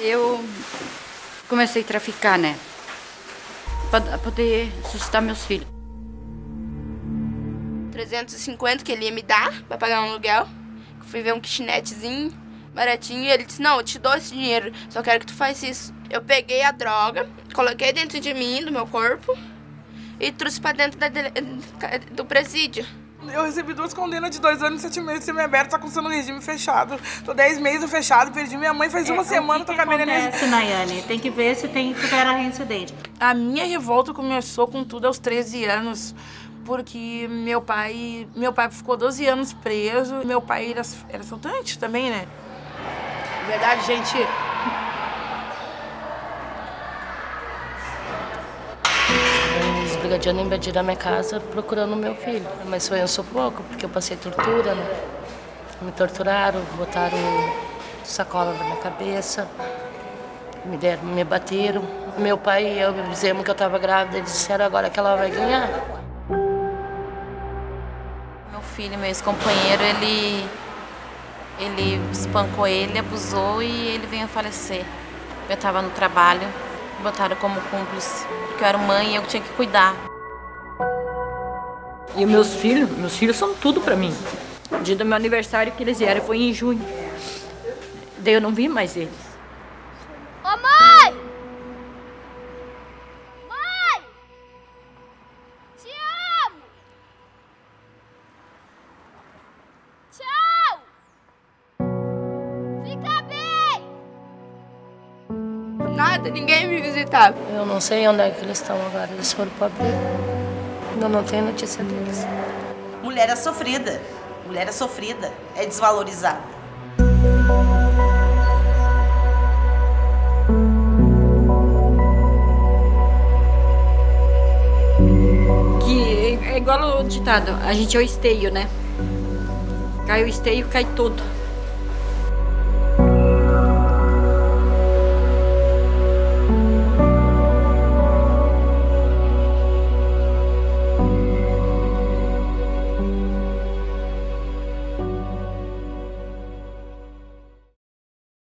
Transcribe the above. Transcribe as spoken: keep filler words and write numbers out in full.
Eu comecei a traficar, né? Para poder sustentar meus filhos. trezentos e cinquenta que ele ia me dar para pagar um aluguel. Fui ver um kitnetzinho baratinho e ele disse, não, eu te dou esse dinheiro, só quero que tu faça isso. Eu peguei a droga, coloquei dentro de mim, do meu corpo, e trouxe para dentro da dele... do presídio. Eu recebi duas condenas de dois anos e sete meses semi-aberto, só com no regime fechado. Tô dez meses fechado, perdi minha mãe faz é, uma semana, tô com a minha neném. Acontece, Nayane, tem que ver se tem que superar a reincidente. A minha revolta começou com tudo aos treze anos, porque meu pai, meu pai ficou doze anos preso, meu pai era, era assaltante também, né? Na verdade, gente... Os brigadianos invadiram a minha casa procurando meu filho, mas foi um sufoco, porque eu passei tortura, né? Me torturaram, botaram sacola na minha cabeça, me deram, me bateram. Meu pai e eu dizemos que eu estava grávida, eles disseram agora que ela vai ganhar. Meu filho, meu ex-companheiro, ele, ele espancou ele, abusou e ele veio a falecer. Eu estava no trabalho, me botaram como cúmplice, porque eu era mãe e eu tinha que cuidar. E meus filhos, meus filhos são tudo pra mim. O dia do meu aniversário que eles vieram foi em junho. Daí eu não vi mais eles. Ô mãe! Mãe! Te amo! Tchau! Fica bem! Nada, ninguém me visitava. Eu não sei onde é que eles estão agora, eles foram para abrir. Eu não tenho notícia deles. Mulher é sofrida, mulher é sofrida, é desvalorizada. Que é igual o ditado, a gente é o esteio, né? Cai o esteio, cai tudo.